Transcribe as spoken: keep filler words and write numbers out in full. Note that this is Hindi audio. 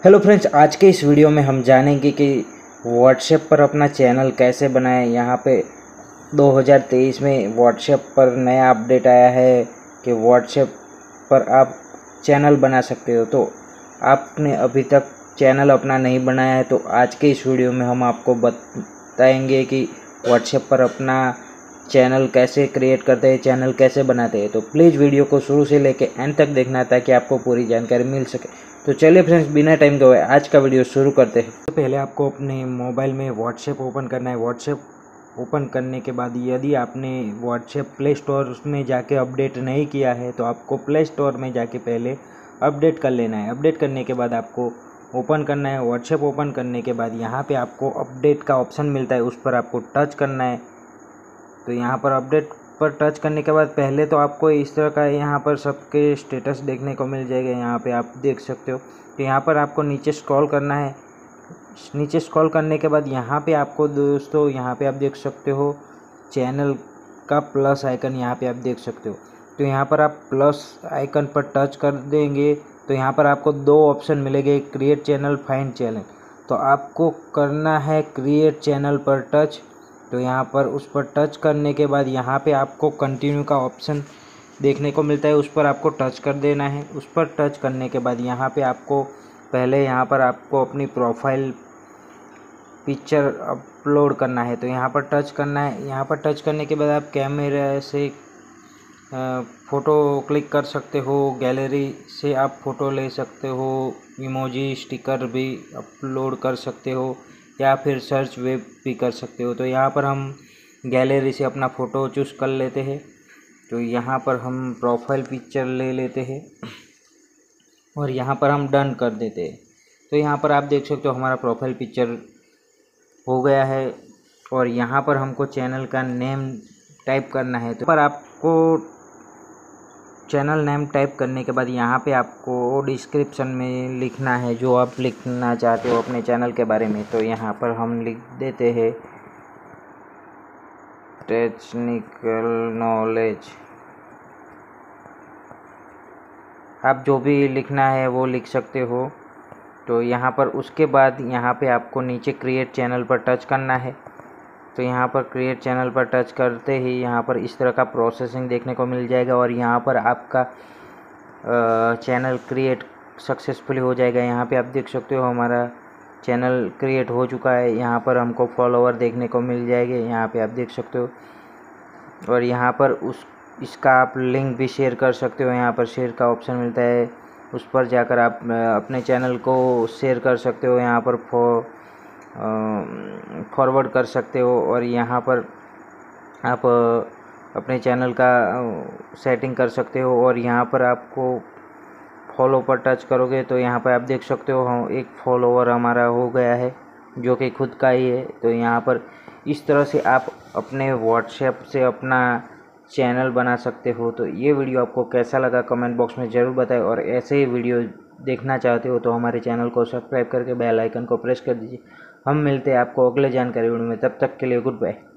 हेलो फ्रेंड्स, आज के इस वीडियो में हम जानेंगे कि व्हाट्सएप पर अपना चैनल कैसे बनाएं। यहाँ पे दो हज़ार तेईस में व्हाट्सएप पर नया अपडेट आया है कि व्हाट्सएप पर आप चैनल बना सकते हो। तो आपने अभी तक चैनल अपना नहीं बनाया है तो आज के इस वीडियो में हम आपको बताएंगे कि व्हाट्सएप पर अपना चैनल कैसे क्रिएट करते हैं, चैनल कैसे बनाते हैं। तो प्लीज़ वीडियो को शुरू से लेकर एंड तक देखना ताकि आपको पूरी जानकारी मिल सके। तो चलिए फ्रेंड्स, बिना टाइम गवाए आज का वीडियो शुरू करते हैं। तो पहले आपको अपने मोबाइल में व्हाट्सएप ओपन करना है। व्हाट्सएप ओपन करने के बाद यदि आपने व्हाट्सएप प्ले स्टोर में जाके अपडेट नहीं किया है तो आपको प्ले स्टोर में जाके पहले अपडेट कर लेना है। अपडेट करने के बाद आपको ओपन करना है। व्हाट्सएप ओपन करने के बाद यहाँ पे आपको अपडेट का ऑप्शन मिलता है, उस पर आपको टच करना है। तो यहाँ पर अपडेट पर टच करने के बाद पहले तो आपको इस तरह का यहाँ पर सबके स्टेटस देखने को मिल जाएगा। यहाँ पे आप देख सकते हो। तो यहाँ पर आपको नीचे स्क्रॉल करना है। नीचे स्क्रॉल करने के बाद यहाँ पे आपको दोस्तों यहाँ पे आप देख सकते हो चैनल का प्लस आइकन, यहाँ पे आप देख सकते हो। तो यहाँ पर आप प्लस आइकन पर टच कर देंगे तो यहाँ पर आपको दो ऑप्शन मिलेंगे, क्रिएट चैनल, फाइंड चैनल। तो आपको करना है क्रिएट चैनल पर टच। तो यहाँ पर उस पर टच करने के बाद यहाँ पे आपको कंटिन्यू का ऑप्शन देखने को मिलता है, उस पर आपको टच कर देना है। उस पर टच करने के बाद यहाँ पे आपको पहले यहाँ पर आपको अपनी प्रोफाइल पिक्चर अपलोड करना है। तो यहाँ पर टच करना है। यहाँ पर टच करने के बाद आप कैमरे से फ़ोटो क्लिक कर सकते हो, गैलरी से आप फ़ोटो ले सकते हो, इमोजी स्टिकर भी अपलोड कर सकते हो या फिर सर्च वेब भी कर सकते हो। तो यहाँ पर हम गैलरी से अपना फ़ोटो चूज़ कर लेते हैं। तो यहाँ पर हम प्रोफाइल पिक्चर ले लेते हैं और यहाँ पर हम डन कर देते हैं। तो यहाँ पर आप देख सकते हो हमारा प्रोफाइल पिक्चर हो गया है। और यहाँ पर हमको चैनल का नेम टाइप करना है। तो पर आपको चैनल नेम टाइप करने के बाद यहाँ पे आपको डिस्क्रिप्शन में लिखना है जो आप लिखना चाहते हो अपने चैनल के बारे में। तो यहाँ पर हम लिख देते हैं टेक्निकल नॉलेज। आप जो भी लिखना है वो लिख सकते हो। तो यहाँ पर उसके बाद यहाँ पे आपको नीचे क्रिएट चैनल पर टच करना है। तो यहाँ पर क्रिएट चैनल पर टच करते ही यहाँ पर इस तरह का प्रोसेसिंग देखने को मिल जाएगा और यहाँ पर आपका चैनल क्रिएट सक्सेसफुली हो जाएगा। यहाँ पे आप देख सकते हो हमारा चैनल क्रिएट हो चुका है। यहाँ पर हमको फॉलोवर देखने को मिल जाएंगे, यहाँ पे आप देख सकते हो। और यहाँ पर उस इसका आप लिंक भी शेयर कर सकते हो। यहाँ पर शेयर का ऑप्शन मिलता है, उस पर जाकर आप अपने चैनल को शेयर कर सकते हो। यहाँ पर फॉर फॉरवर्ड कर सकते हो और यहाँ पर आप अपने चैनल का सेटिंग कर सकते हो। और यहाँ पर आपको फॉलो पर टच करोगे तो यहाँ पर आप देख सकते हो हम एक फॉलोवर हमारा हो गया है जो कि खुद का ही है। तो यहाँ पर इस तरह से आप अपने व्हाट्सएप से अपना चैनल बना सकते हो। तो ये वीडियो आपको कैसा लगा कमेंट बॉक्स में ज़रूर बताएं और ऐसे ही वीडियो देखना चाहते हो तो हमारे चैनल को सब्सक्राइब करके बेल आइकन को प्रेस कर दीजिए। हम मिलते हैं आपको अगले जानकारी वीडियो में, तब तक के लिए गुड बाय।